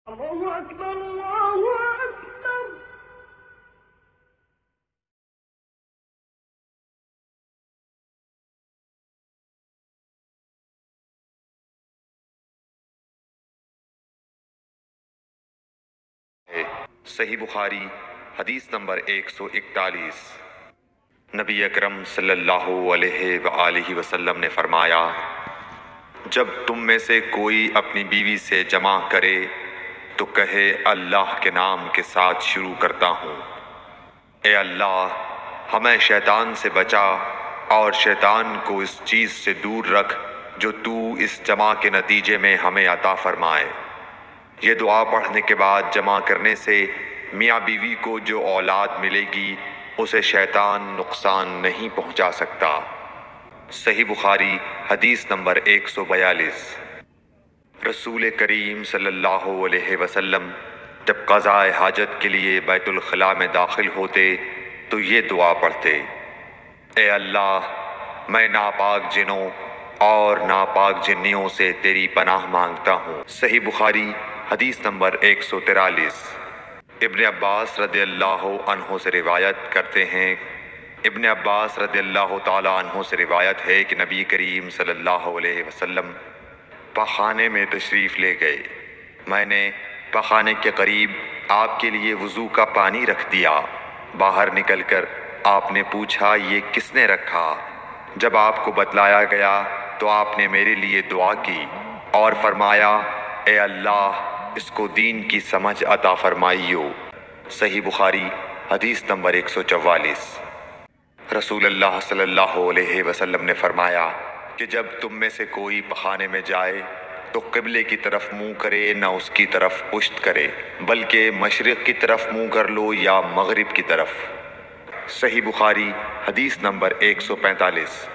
الله أكبر الله أكبر. صحیح بخاری حدیث نمبر 141۔ نبی اکرم صلی اللہ علیہ وآلہ وسلم نے فرمایا، جب تم میں سے کوئی اپنی بیوی سے جمع کرے تو کہے اللہ کے نام کے ساتھ شروع کرتا ہوں، اے اللہ ہمیں شیطان سے بچا اور شیطان کو اس چیز سے دور رکھ جو تو اس جمع کے نتیجے میں ہمیں عطا فرمائے۔ یہ دعا پڑھنے کے بعد جمع کرنے سے میاں بیوی کو جو اولاد ملے گی اسے شیطان نقصان نہیں پہنچا سکتا۔ صحیح بخاری حدیث نمبر 142۔ رسول کریم صلی اللہ علیہ وسلم جب قضاء حاجت کے لیے بیت الخلاء میں داخل ہوتے تو یہ دعا پڑھتے، اے اللہ میں ناپاک جنوں اور ناپاک جنیوں سے تیری پناہ مانگتا ہوں۔ صحیح بخاری حدیث نمبر 143۔ ابن عباس رضی اللہ عنہ سے روایت کرتے ہیں، ابن عباس رضی اللہ تعالی عنہ سے روایت ہے کہ نبی کریم صلی اللہ علیہ وسلم پخانے میں تشریف لے گئے۔ میں نے پخانے کے قریب آپ کے لیے وضو کا پانی رکھ دیا۔ باہر نکل کر آپ نے پوچھا یہ کس نے رکھا؟ جب آپ کو بتلایا گیا تو آپ نے میرے لیے دعا کی اور فرمایا، اے اللہ اس کو دین کی سمجھ عطا فرمائیو۔ صحیح بخاری حدیث نمبر 144۔ رسول اللہ صلی اللہ علیہ وسلم نے فرمایا کہ جب تم میں سے کوئی پخانے میں جائے تو قبلے کی طرف منہ کرے نہ اس کی طرف پشت کرے، بلکہ مشرق کی طرف منہ کر لو یا مغرب کی طرف۔ صحیح بخاری حدیث نمبر 145۔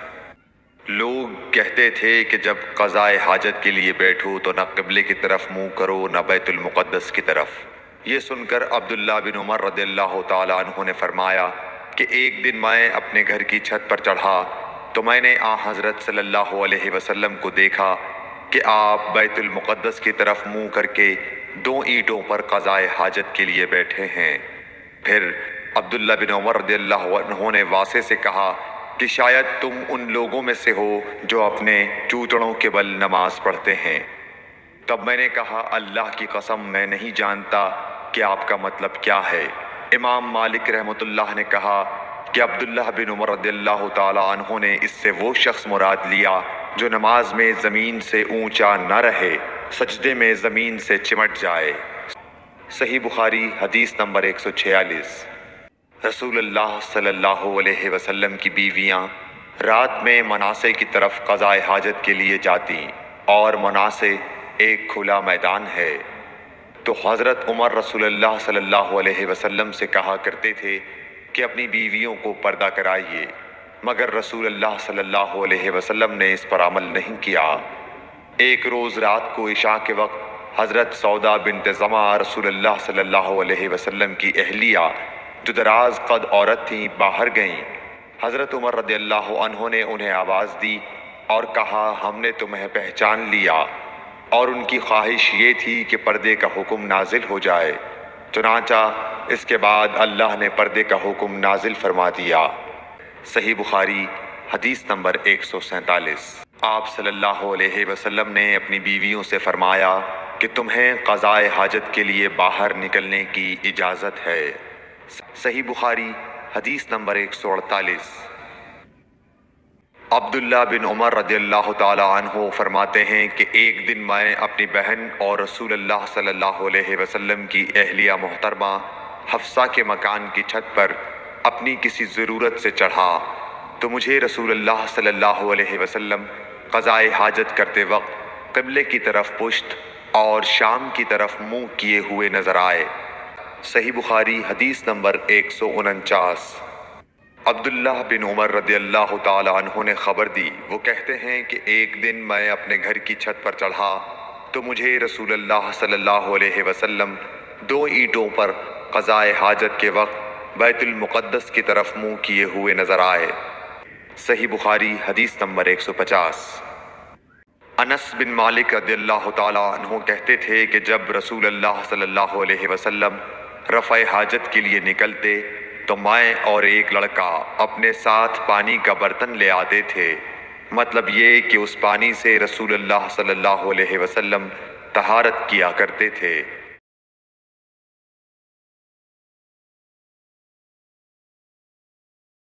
لوگ کہتے تھے کہ جب قضاء حاجت کے لیے بیٹھو تو نہ قبلے کی طرف منہ کرو نہ بیت المقدس کی طرف۔ یہ سن کر عبداللہ بن عمر رضی اللہ تعالی عنہ نے فرمایا کہ ایک دن میں اپنے گھر کی چھت پر چڑھا تو میں نے حضرت صلی اللہ علیہ وسلم کو دیکھا کہ آپ بیت المقدس کی طرف منہ کر کے 2 اینٹوں پر قضاء حاجت کے لیے بیٹھے ہیں۔ پھر عبداللہ بن عمر رضی اللہ عنہ نے واسع سے کہا کہ شاید تم ان لوگوں میں سے ہو جو اپنے چوتڑوں کے بل نماز پڑھتے ہیں۔ تب میں نے کہا اللہ کی قسم میں نہیں جانتا کہ آپ کا مطلب کیا ہے۔ امام مالک رحمۃ اللہ نے کہا کہ عبداللہ بن عمر رضی اللہ تعالی عنہ نے اس سے وہ شخص مراد لیا جو نماز میں زمین سے اونچا نہ رہے، سجدے میں زمین سے چمٹ جائے۔ صحیح بخاری حدیث نمبر 146۔ رسول اللہ صلی اللہ علیہ وسلم کی بیویاں رات میں مناصے کی طرف قضاء حاجت کے لیے جاتی اور مناصے ایک کھلا میدان ہے، تو حضرت عمر رسول اللہ صلی اللہ علیہ وسلم سے کہا کرتے تھے کہ اپنی بیویوں کو پردہ کرائیے، مگر رسول اللہ صلی اللہ علیہ وسلم نے اس پر عمل نہیں کیا۔ ایک روز رات کو عشاء کے وقت حضرت سودا بنت زمعہ رسول اللہ صلی اللہ علیہ وسلم کی اہلیہ جو دراز قد عورت تھیں باہر گئیں۔ حضرت عمر رضی اللہ عنہ نے انہیں آواز دی اور کہا ہم نے تمہیں پہچان لیا، اور ان کی خواہش یہ تھی کہ پردے کا حکم نازل ہو جائے، چنانچہ اس کے بعد اللہ نے پردے کا حکم نازل فرما دیا۔ صحیح بخاری حدیث نمبر 147۔ آپ صلی اللہ علیہ وسلم نے اپنی بیویوں سے فرمایا کہ تمہیں قضاء حاجت کے لیے باہر نکلنے کی اجازت ہے۔ صحیح بخاری حدیث نمبر 148۔ عبداللہ بن عمر رضی اللہ تعالی عنہ فرماتے ہیں کہ ایک دن میں اپنی بہن اور رسول اللہ صلی اللہ علیہ وسلم کی اہلیہ محترمہ حفصہ کے مکان کی چھت پر اپنی کسی ضرورت سے چڑھا تو مجھے رسول اللہ صلی اللہ علیہ وسلم قضاء حاجت کرتے وقت قبلے کی طرف پشت اور شام کی طرف منہ کیے ہوئے نظر آئے۔ صحیح بخاری حدیث نمبر 149۔ عبداللہ بن عمر رضی اللہ تعالی عنہ نے خبر دی، وہ کہتے ہیں کہ ایک دن میں اپنے گھر کی چھت پر چڑھا تو مجھے رسول اللہ صلی اللہ علیہ وسلم 2 اینٹوں پر قضاء حاجت کے وقت بیت المقدس کی طرف منہ کیے ہوئے نظر آئے۔ صحیح بخاری حدیث نمبر 150۔ انس بن مالک رضی اللہ تعالیٰ عنہ کہتے تھے کہ جب رسول اللہ صلی اللہ علیہ وسلم رفع حاجت کے لیے نکلتے تو میں اور ایک لڑکا اپنے ساتھ پانی کا برتن لے آتے تھے، مطلب یہ کہ اس پانی سے رسول اللہ صلی اللہ علیہ وسلم طہارت کیا کرتے تھے۔